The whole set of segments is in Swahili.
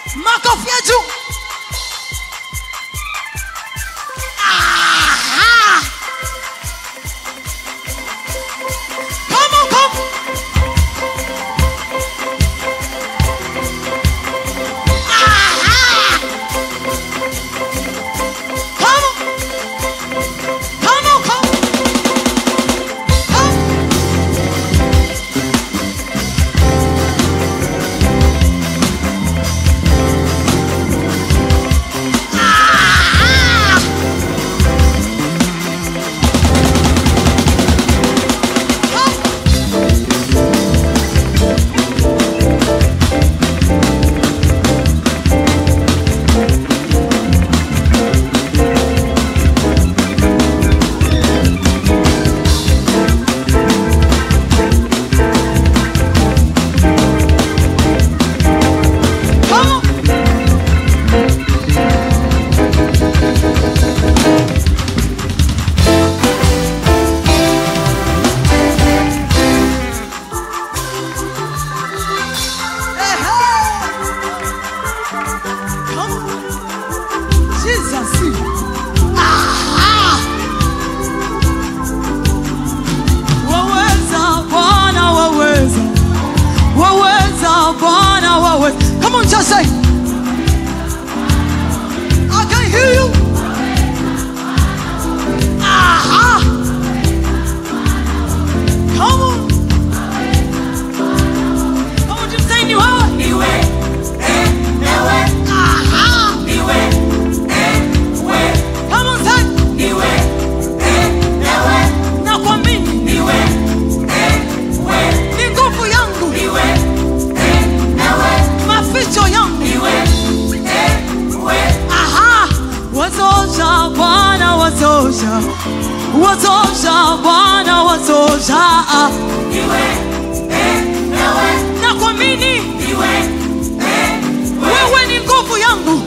Makofi ya juu. Come on, come. Come on. Come on, come. Come. Come on, just say. I can hear you. Aha. Come on. Come on, just say new heart. Aha. Come on, say. Na kwa mimi. Ni nguvu yangu. Maficho yangu. Aha. Wazosha Bwana wazosha. Wazosha Bwana wazosha. Na kwa mimi. Wewe ni nguvu yangu.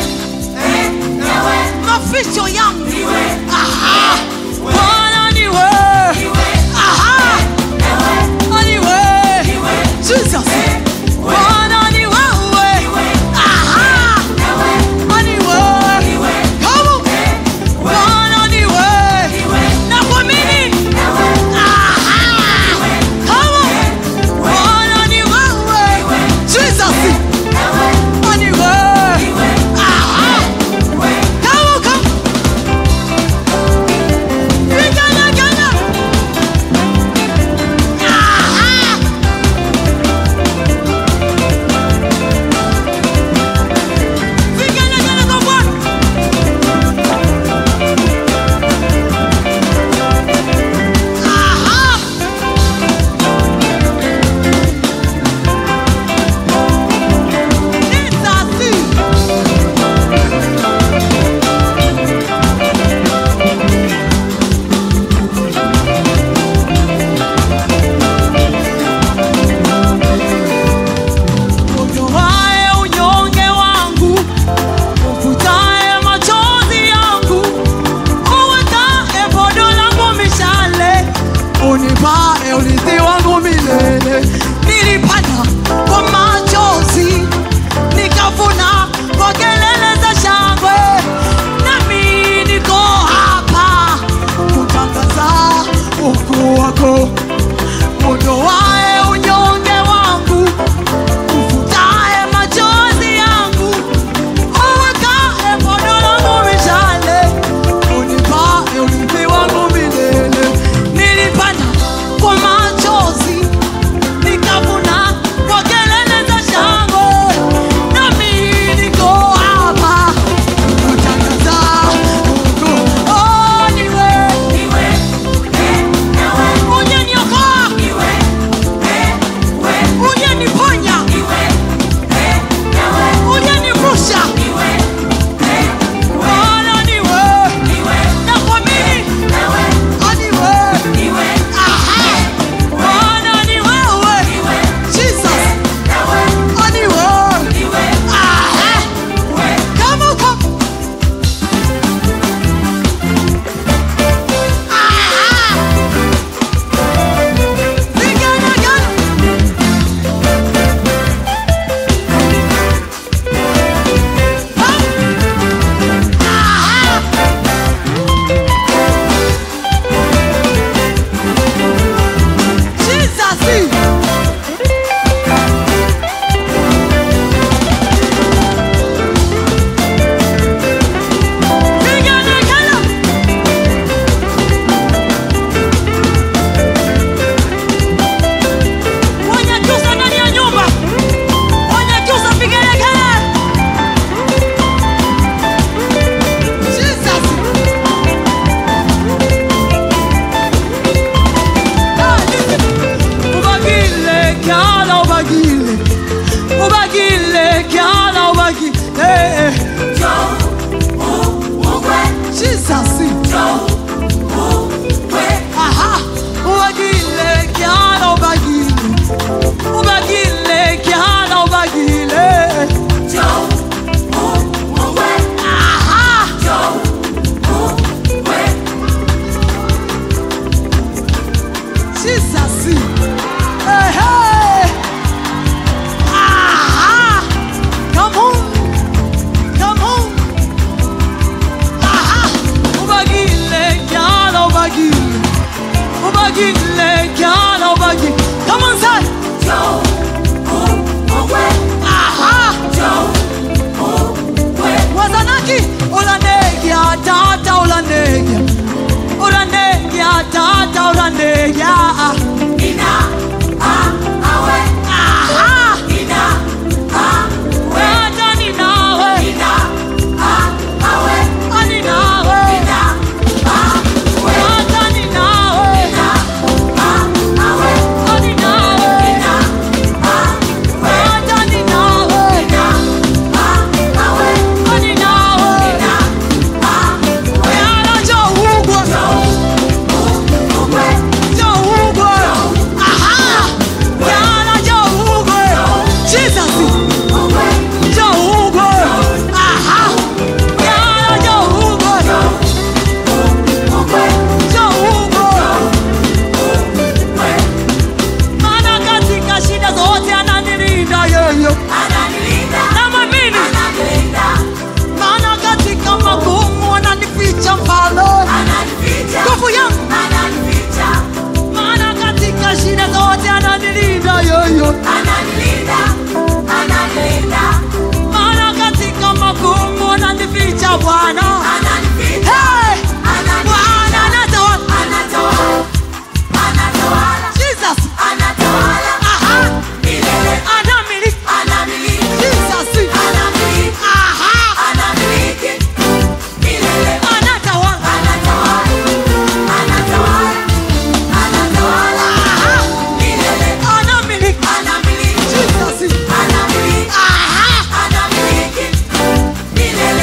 Maficho yangu. Aha. Bwana ni wewe. Aha. Ni wewe. Jesus. Bwana ni wewe. Aha. Ni wewe. Come on. Bwana ni wewe. Na kwa mimi. Aha. Come ubagile kiana ubagile Jesus aha ubagile kiana ubagile kiana ubagile aha Jesus hey hey aha come on aha ubagile kiana ubagile kiana ubagile come on say aha wazanaki ulandegia tata ulandegia tata ulandegia ina awe aha ina awe tani nawe ina awe ani nawe ina awe tani nawe ina awe ani nawe ina awe tani nawe ina awe ani nawe ina awe ana johugwa Bwana hey Bwana anatawala Jesus anatawala aha milele anamiliki Jesus anamiliki aha anamiliki milele anatawala aha milele anamiliki Jesus anamiliki aha anamiliki milele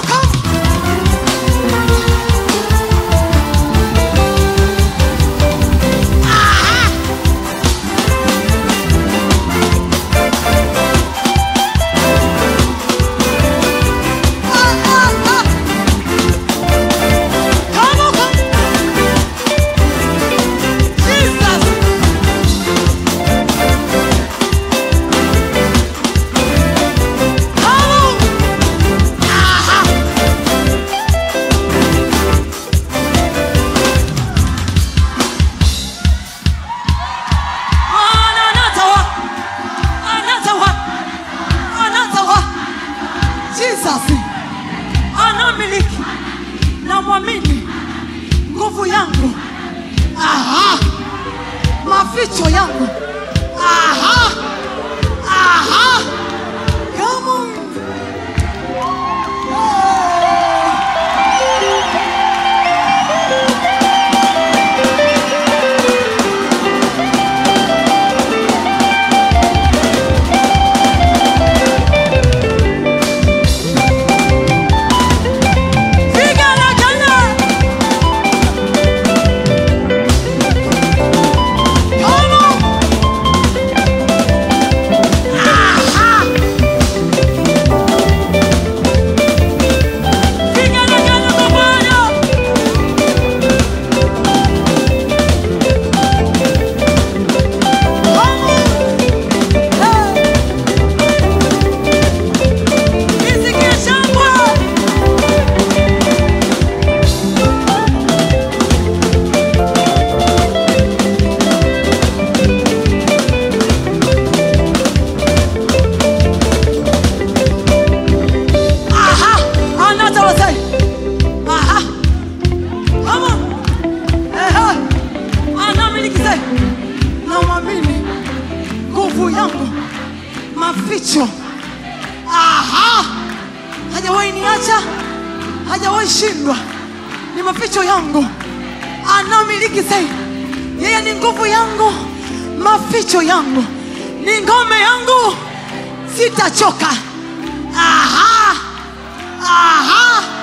anamiliki na mwamini nguvu yangu aha maficho yangu aha aha come on maficho. Aha, hajawahi niacha, hajawahi shindwa. Ni maficho yangu, anamiliki zaidi. Yeye ni nguvu yangu, maficho yangu, ni ngome yangu sitachoka. Aha, aha.